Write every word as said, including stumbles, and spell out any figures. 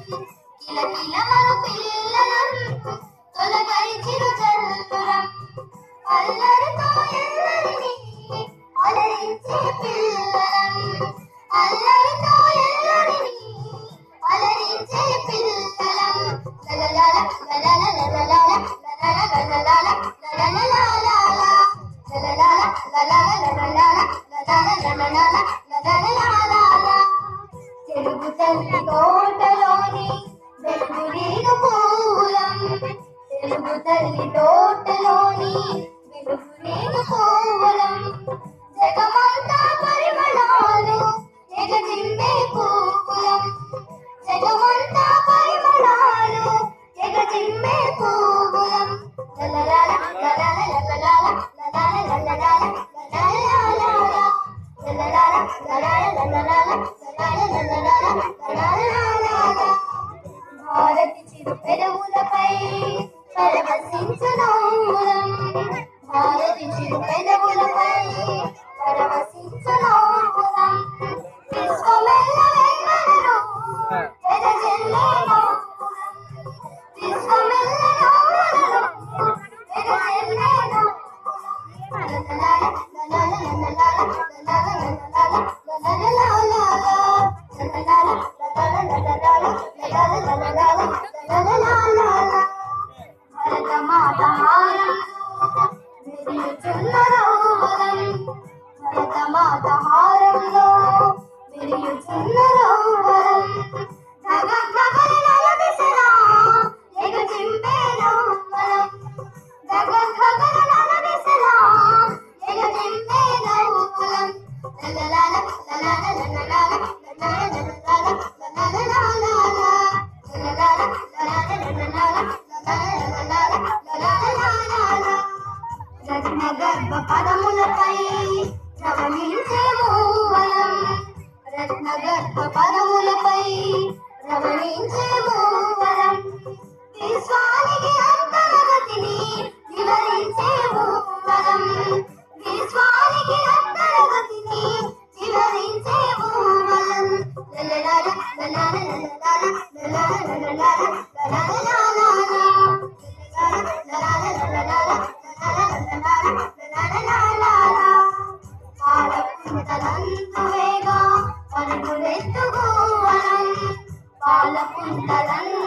కిలకిలమను పిల్లలం తొలగరిచిరు జల్లురం అల్లరితో ఎల్లరిని అలరించే పిల్లలం అల్లరితో ఎల్లరిని అలరించే పిల్లలం లలలాల లలలాల లలలాల లలలాల లలలాల లలలాల లలలాల లలలాల లలలాల తెలుగు తల్లి తోటలోని వెలుగు నేను పూలం తెలుగు తల్లి తోటలోని వెలుగు నేను పూలం జగమంతా పరిమళాలు ఎగజిమ్మే పూలం జగమంతా పరిమళాలు ఎగజిమ్మే పూలం లలలాల లలలాల లలలాల లలలాల లలలాల భారతి చిరు పెదవులపై పరవశించు నవ్వులం భారతి చిరు పెదవులపై పరవశించు నవ్వులం విశ్వమెల్ల వెన్నెలలో వెదజల్లే నవ్వులం విశ్వమెల్ల నవ్వులలో వెదజల్లే నవ్వులం భరతమాత హారంలో విరియుచున్న రౌవరం గగగగల దిశలా ఎగజింపే నౌవరం గగగగల దిశలా ఎగజింపే నౌవరం లలలాల లలలాల లలలాల లలలాల లలలాల రత్న గర్భ పదములపై రమణించే మూవలం రత్న గర్భ పదములపై రమణించే మూవలం విశ్వానికి అంతర్గతిని వివరించే మూవలం విశ్వానికి అంతర్గతిని వివరించే మూవలం లలలాల లలలాల లలలాల లలలాల పాలపుంతలందు